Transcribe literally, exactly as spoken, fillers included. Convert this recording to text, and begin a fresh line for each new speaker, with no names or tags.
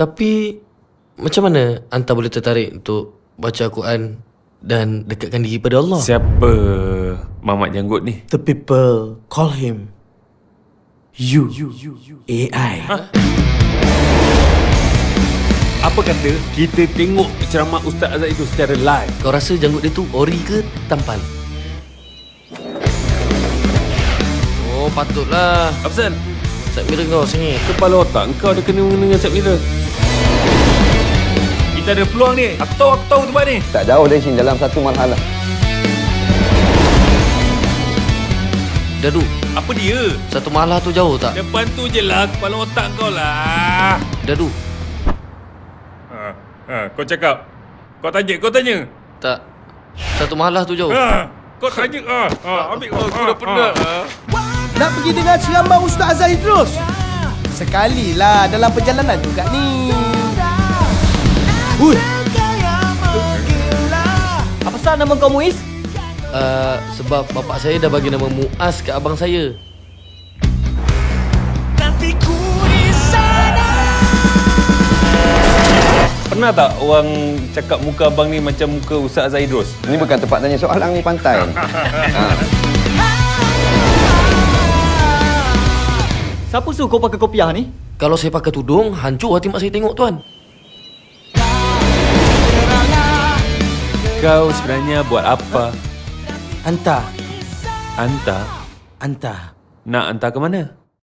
Tapi macam mana anta boleh tertarik untuk baca Al-Quran dan dekatkan diri pada Allah?
Siapa Mamat Janggut ni?
The people call him You, A I.
Ha? Apa kata kita tengok ceramah Ustaz Azad itu secara live?
Kau rasa janggut dia tu ori ke tampan? Oh, patutlah.
Absen,
Side mirror kau sini.
kepala otak kau ada kena dengan side mirror. Kita ada peluang ni. Aku tahu, aku tahu tempat ni.
Tak jauh dari sini dalam satu marhalah.
Dadu,
Apa dia?
satu malah tu jauh tak?
Depan tu je lah, kepala otak kau lah.
Dadu,
Ha, ha, kau cakap. Kau tanya, kau tanya.
tak. Satu malah tu jauh.
Ha, kau tanya. Ha, ha, ambil kau. Aku dah penat.
Nak pergi dengar ceramah Ustaz Azhar Idrus? Sekalilah dalam perjalanan juga ni. Ui.
Apa pasal nama kau Muiz?
Uh, sebab bapak saya dah bagi nama Muaz ke abang saya.
Pernah tak orang cakap muka abang ni macam muka Ustaz Azhar Idrus?
Ini bukan tempat tanya soalan ni, pantai. Ha.
Siapa suruh kau pakai kopiah ni?
Kalau saya pakai tudung, hancur hati mak saya tengok tuan.
Kau sebenarnya buat apa?
Anta,
Anta
anta.
nak hantar ke mana?